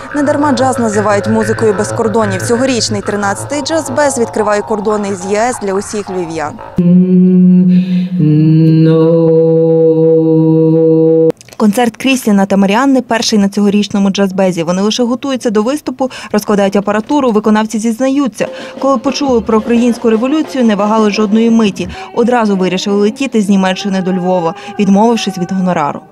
Недарма джаз називають музикою без кордонів. Цьогорічний 13-й джаз-без відкриває кордони із ЄС для усіх львів'ян. Концерт Крістіна та Маріанни – перший на цьогорічному джаз-безі. Вони лише готуються до виступу, розкладають апаратуру, виконавці зізнаються. Коли почули про українську революцію, не вагали жодної миті. Одразу вирішили летіти з Німеччини до Львова, відмовившись від гонорару.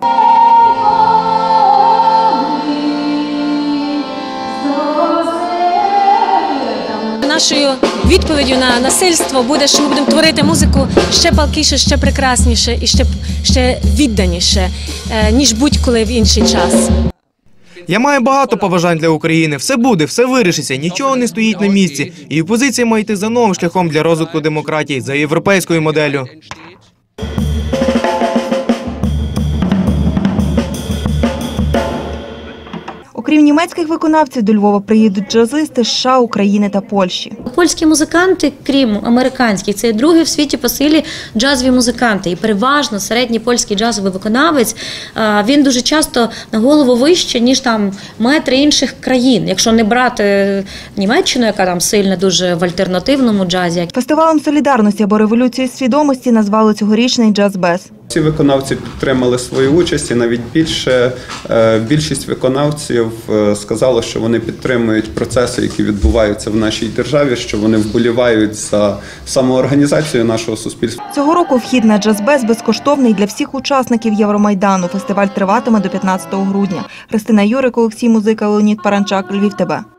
Нашою відповіддю на насильство буде, що ми будемо творити музику ще палкіше, ще прекрасніше і ще відданіше, ніж будь-коли в інший час. Я маю багато побажань для України. Все буде, все вирішиться, нічого не стоїть на місці. І опозиція має йти за новим шляхом для розвитку демократії, за європейською моделлю. Окрім німецьких виконавців, до Львова приїдуть джазисти з США, України та Польщі. Польські музиканти, крім американських, це другі в світі по силі джазові музиканти. І переважно середній польський джазовий виконавець, він дуже часто на голову вище, ніж там метри інших країн. Якщо не брати Німеччину, яка там сильна дуже в альтернативному джазі. Фестивалем солідарності або революції свідомості назвали цьогорічний джаз-без. Ці виконавці підтримали свою участь і навіть більшість виконавців сказало, що вони підтримують процеси, які відбуваються в нашій державі, що вони вболівають за самоорганізацію нашого суспільства. Цього року вхід на джаз-без безкоштовний для всіх учасників Євромайдану. Фестиваль триватиме до 15 грудня. Христина Юрик, Олексій Музика, Леонід Паранчак, Львів ТБ.